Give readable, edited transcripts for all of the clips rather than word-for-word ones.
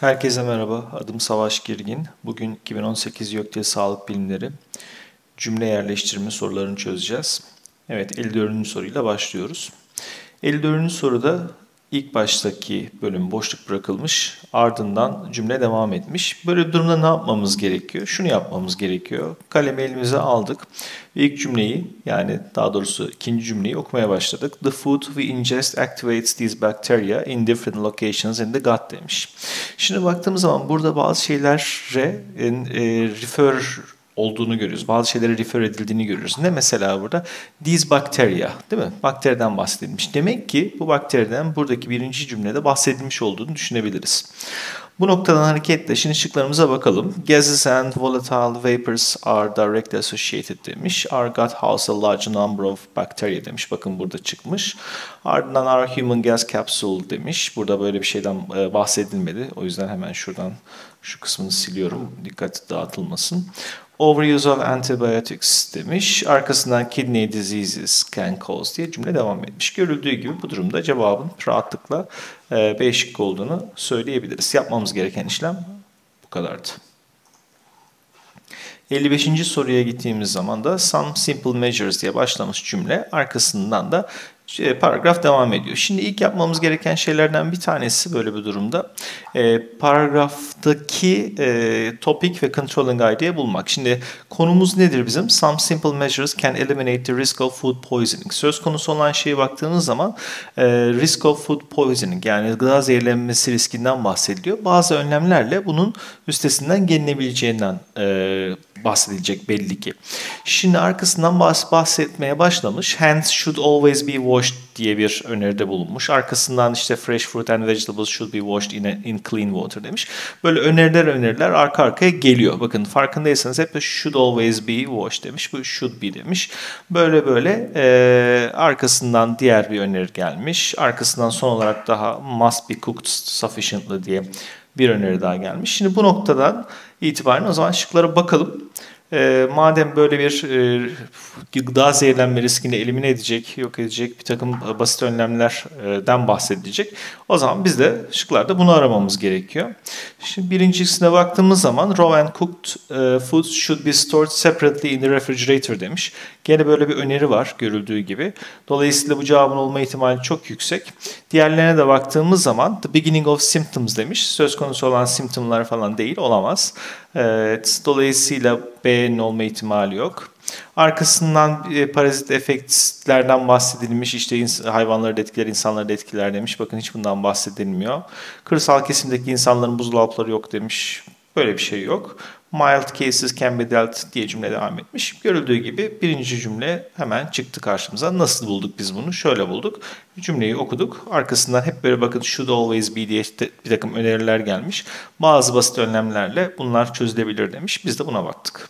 Herkese merhaba, adım Savaş Girgin. Bugün 2018 YÖKDİL Sağlık Bilimleri cümle yerleştirme sorularını çözeceğiz. Evet, 54. soruyla başlıyoruz. 54. soruda ilk baştaki bölüm boşluk bırakılmış, ardından cümle devam etmiş. Böyle bir durumda ne yapmamız gerekiyor? Şunu yapmamız gerekiyor. Kalemi elimize aldık. İlk cümleyi, yani daha doğrusu ikinci cümleyi okumaya başladık. The food we ingest activates these bacteria in different locations in the gut demiş. Şimdi baktığımız zaman burada bazı şeylere refer olduğunu görüyoruz. Bazı şeylere refer edildiğini görüyoruz. Ne mesela burada? These bacteria, değil mi? Bakteriden bahsedilmiş. Demek ki bu bakteriden buradaki birinci cümlede bahsedilmiş olduğunu düşünebiliriz. Bu noktadan hareketle şimdi şıklarımıza bakalım. Gases and volatile vapors are directly associated demiş. Our gut houses a large number of bacteria demiş. Bakın burada çıkmış. Ardından our human gas capsule demiş. Burada böyle bir şeyden bahsedilmedi. O yüzden hemen şuradan şu kısmını siliyorum. Dikkat dağıtılmasın. Overuse of antibiotics demiş. Arkasından kidney diseases can cause diye cümle devam etmiş. Görüldüğü gibi bu durumda cevabın rahatlıkla B şıkkı olduğunu söyleyebiliriz. Yapmamız gereken işlem bu kadardı. 55. soruya gittiğimiz zaman da some simple measures diye başlamış cümle. Arkasından da paragraf devam ediyor. Şimdi ilk yapmamız gereken şeylerden bir tanesi böyle bir durumda paragraftaki topic ve controlling idea bulmak. Şimdi konumuz nedir bizim? Some simple measures can eliminate the risk of food poisoning. Söz konusu olan şeye baktığımız zaman risk of food poisoning, yani gıda zehirlenmesi riskinden bahsediliyor. Bazı önlemlerle bunun üstesinden gelinebileceğinden bahsedilecek belli ki. Şimdi arkasından bahsetmeye başlamış. Hands should always be washed diye bir öneride bulunmuş. Arkasından işte fresh fruit and vegetables should be washed in clean water demiş. Böyle öneriler arka arkaya geliyor. Bakın farkındaysanız hep de should always be washed demiş. Bu should be demiş. Böyle arkasından diğer bir öneri gelmiş. Arkasından son olarak daha must be cooked sufficiently diye bir öneri daha gelmiş. Şimdi bu noktadan itibaren o zaman şıklara bakalım. Madem böyle bir gıda zehirlenme riskini elimine edecek, yok edecek bir takım basit önlemlerden bahsedilecek. O zaman biz de şıklarda bunu aramamız gerekiyor. Şimdi birincisine baktığımız zaman raw and cooked foods should be stored separately in the refrigerator demiş. Gene böyle bir öneri var görüldüğü gibi. Dolayısıyla bu cevabın olma ihtimali çok yüksek. Diğerlerine de baktığımız zaman the beginning of symptoms demiş. Söz konusu olan simptomlar falan değil, olamaz. Evet, dolayısıyla B'nin olma ihtimali yok. Arkasından parazit efektlerden bahsedilmiş. İşte hayvanları da etkiler, insanları da etkiler demiş. Bakın hiç bundan bahsedilmiyor. Kırsal kesimdeki insanların buzdolapları yok demiş. Böyle bir şey yok. Mild cases can be dealt diye cümle devam etmiş. Görüldüğü gibi birinci cümle hemen çıktı karşımıza. Nasıl bulduk biz bunu? Şöyle bulduk. Cümleyi okuduk. Arkasından hep böyle bakın should always be diye bir takım öneriler gelmiş. Bazı basit önlemlerle bunlar çözülebilir demiş. Biz de buna baktık.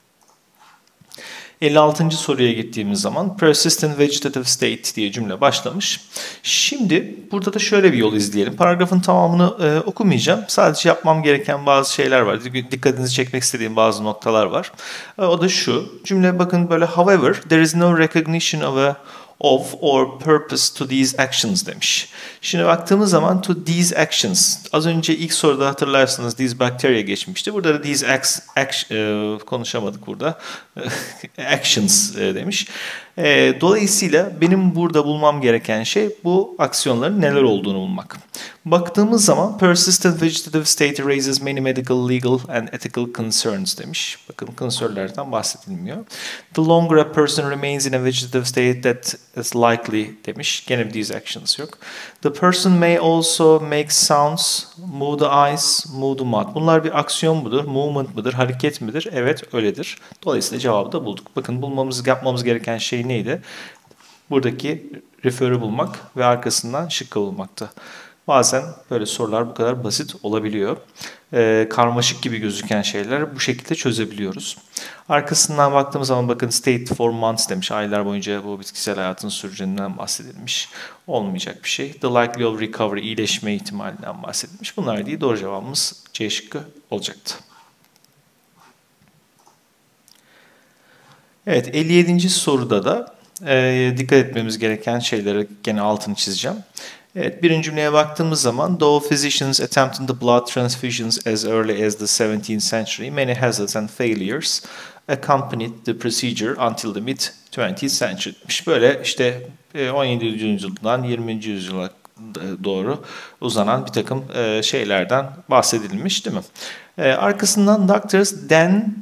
56. soruya gittiğimiz zaman persistent vegetative state diye cümle başlamış. Şimdi burada da şöyle bir yol izleyelim. Paragrafın tamamını okumayacağım. Sadece yapmam gereken bazı şeyler var. Dikkatinizi çekmek istediğim bazı noktalar var. O da şu. Cümle bakın böyle however there is no recognition of or purpose to these actions demiş. Şimdi baktığımız zaman to these actions. Az önce ilk soruda hatırlarsanız these bacteria geçmişti. Burada da these konuşamadık burada. Actions demiş. Dolayısıyla benim burada bulmam gereken şey bu aksiyonların neler olduğunu bulmak. Baktığımız zaman persistent vegetative state raises many medical, legal and ethical concerns demiş. Bakın concernlerden bahsedilmiyor. The longer a person remains in a vegetative state that is likely demiş. Gene these actions yok. The person may also make sounds, move the eyes, move the mouth. Bunlar bir aksiyon mudur, movement mıdır, hareket midir? Evet, öyledir. Dolayısıyla cevabı da bulduk. Bakın yapmamız gereken şey neydi? Buradaki refer'ı bulmak ve arkasından şıkkı bulmakta. Bazen böyle sorular bu kadar basit olabiliyor. Karmaşık gibi gözüken şeyler bu şekilde çözebiliyoruz. Arkasından baktığımız zaman bakın state for months demiş. Aylar boyunca bu bitkisel hayatın süreceğinden bahsedilmiş. Olmayacak bir şey. The likelihood of recovery, iyileşme ihtimalinden bahsedilmiş. Bunlar değil, doğru cevabımız C şıkkı olacaktı. Evet, 57. soruda da dikkat etmemiz gereken şeylere gene altını çizeceğim. Evet, birinci cümleye baktığımız zaman though physicians attempted the blood transfusions as early as the 17th century, many hazards and failures accompanied the procedure until the mid 20th century. Böyle işte 17. yüzyıldan 20. yüzyıla doğru uzanan bir takım şeylerden bahsedilmiş, değil mi? Arkasından doctors then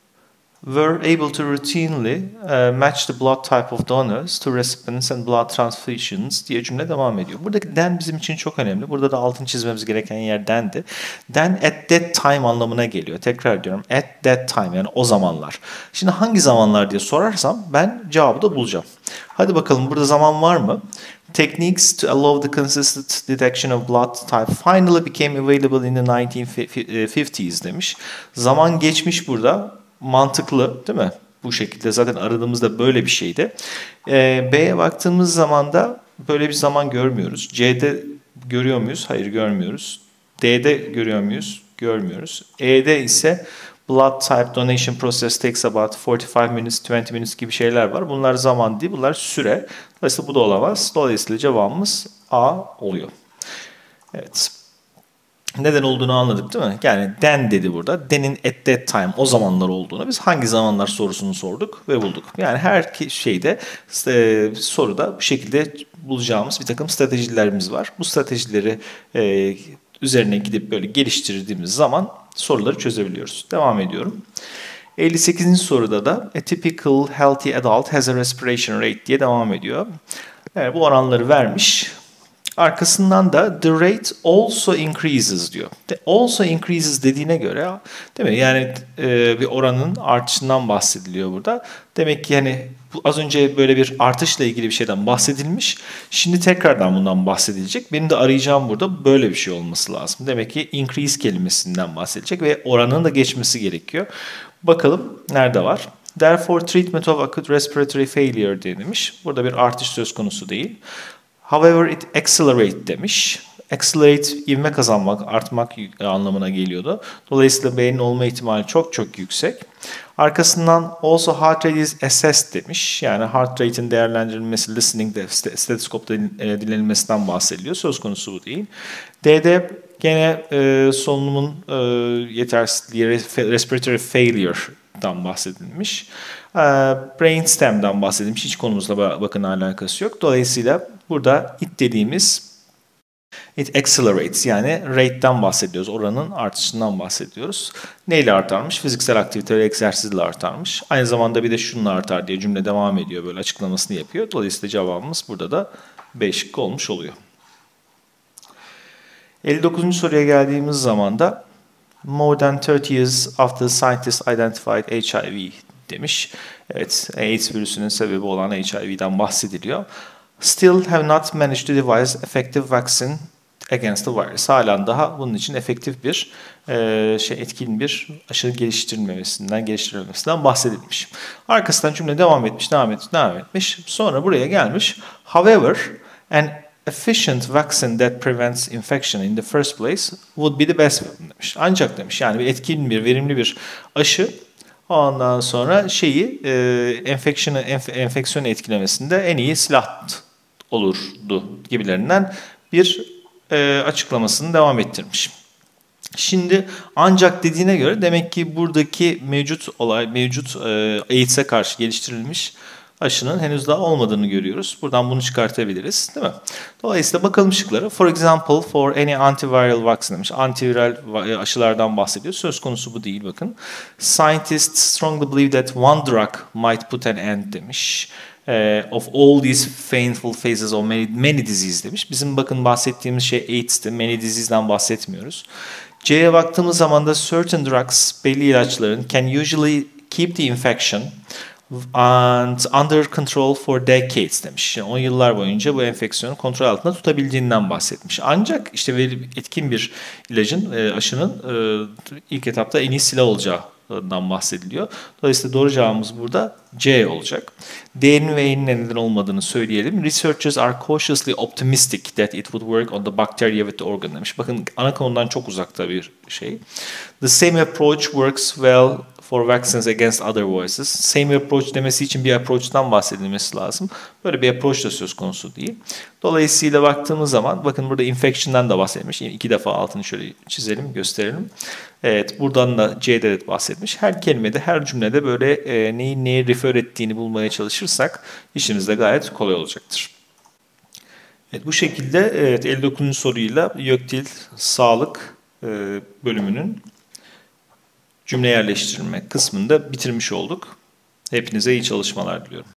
were able to routinely match the blood type of donors to recipients and blood transfusions diye cümle devam ediyor. Buradaki then bizim için çok önemli. Burada da altını çizmemiz gereken yer then'di. Then at that time anlamına geliyor. Tekrar diyorum. At that time, yani o zamanlar. Şimdi hangi zamanlar diye sorarsam ben cevabı da bulacağım. Hadi bakalım, burada zaman var mı? Techniques to allow the consistent detection of blood type finally became available in the 1950s demiş. Zaman geçmiş burada. Mantıklı, değil mi? Bu şekilde zaten aradığımızda böyle bir şeydi. B'ye baktığımız zaman da böyle bir zaman görmüyoruz. C'de görüyor muyuz? Hayır, görmüyoruz. D'de görüyor muyuz? Görmüyoruz. E'de ise blood type donation process takes about 45 minutes, 20 minutes gibi şeyler var. Bunlar zaman değil, bunlar süre. Dolayısıyla bu da olamaz. Dolayısıyla cevabımız A oluyor. Evet. Neden olduğunu anladık, değil mi? Yani then dedi burada. Then'in at that time, o zamanlar olduğunu. Biz hangi zamanlar sorusunu sorduk ve bulduk. Yani her şeyde soruda bu şekilde bulacağımız bir takım stratejilerimiz var. Bu stratejileri üzerine gidip böyle geliştirdiğimiz zaman soruları çözebiliyoruz. Devam ediyorum. 58. soruda da a typical healthy adult has a respiration rate diye devam ediyor. Yani bu oranları vermiş. Arkasından da the rate also increases diyor. Also increases dediğine göre, değil mi? Yani bir oranın artışından bahsediliyor burada. Demek ki yani az önce böyle bir artışla ilgili bir şeyden bahsedilmiş. Şimdi tekrardan bundan bahsedilecek. Benim de arayacağım burada böyle bir şey olması lazım. Demek ki increase kelimesinden bahsedilecek ve oranın da geçmesi gerekiyor. Bakalım nerede var? Therefore treatment of acute respiratory failure denilmiş. Burada bir artış söz konusu değil. However it accelerate demiş. Accelerate ivme kazanmak, artmak anlamına geliyordu. Dolayısıyla B'nin olma ihtimali çok çok yüksek. Arkasından also heart rate is assessed demiş. Yani heart rate'in değerlendirilmesi, listening'de, stetoskopta dinlenilmesinden bahsediliyor. Söz konusu bu değil. D'de gene solunumun yetersizliği, respiratory failure'dan bahsedilmiş. Brainstem'den bahsedilmiş. Hiç konumuzla bakın alakası yok. Dolayısıyla burada it dediğimiz it accelerates, yani rate'den bahsediyoruz. Oranın artışından bahsediyoruz. Neyle artarmış? Fiziksel aktivite ve egzersizle artarmış. Aynı zamanda bir de şununla artar diye cümle devam ediyor. Böyle açıklamasını yapıyor. Dolayısıyla cevabımız burada da B şıkkı olmuş oluyor. 59. soruya geldiğimiz zaman da more than 30 years after scientists identified HIV demiş. Evet, AIDS virüsünün sebebi olan HIV'den bahsediliyor. Still have not managed to devise effective vaccine against the virus. Halen daha bunun için efektif bir etkin bir aşı geliştirilmemesinden bahsedilmiş. Arkasından cümle devam etmiş. Sonra buraya gelmiş. However, an efficient vaccine that prevents infection in the first place would be the best demiş. Ancak demiş, yani bir etkin bir, verimli bir aşı ondan sonra enfeksiyonu etkilemesinde en iyi silah olurdu gibilerinden bir açıklamasını devam ettirmiş. Şimdi ancak dediğine göre demek ki buradaki mevcut AIDS'e karşı geliştirilmiş aşının henüz daha olmadığını görüyoruz. Buradan bunu çıkartabiliriz, değil mi? Dolayısıyla bakalım şıklara. For example, for any antiviral vaccine demiş. Antiviral aşılardan bahsediyor. Söz konusu bu değil, bakın. Scientists strongly believe that one drug might put an end demiş. Of all these painful phases of many disease demiş. Bizim bakın bahsettiğimiz şey AIDS'ti. Many disease'den bahsetmiyoruz. C'ye baktığımız zaman da certain drugs, belli ilaçların can usually keep the infection and under control for decades demiş. Yani 10 yıllar boyunca bu enfeksiyonu kontrol altında tutabildiğinden bahsetmiş. Ancak işte etkin bir ilacın, aşının ilk etapta en iyi silah olacağından bahsediliyor. Dolayısıyla doğru cevabımız burada C olacak. D'nin ve E'nin neden olmadığını söyleyelim. Researchers are cautiously optimistic that it would work on the bacteria with the organ demiş. Bakın ana konudan çok uzakta bir şey. The same approach works well for vaccines against other voices. Same approach demesi için bir approach'tan bahsedilmesi lazım. Böyle bir approach da söz konusu değil. Dolayısıyla baktığımız zaman bakın burada infection'dan da bahsetmiş. 2 defa altını şöyle çizelim, gösterelim. Evet, buradan da C'de de bahsetmiş. Her kelimede, her cümlede böyle neyin neye refer ettiğini bulmaya çalışırsak işimiz de gayet kolay olacaktır. Evet, bu şekilde evet, 59. soruyla YÖKDİL Sağlık bölümünün cümle yerleştirme kısmında bitirmiş olduk. Hepinize iyi çalışmalar diliyorum.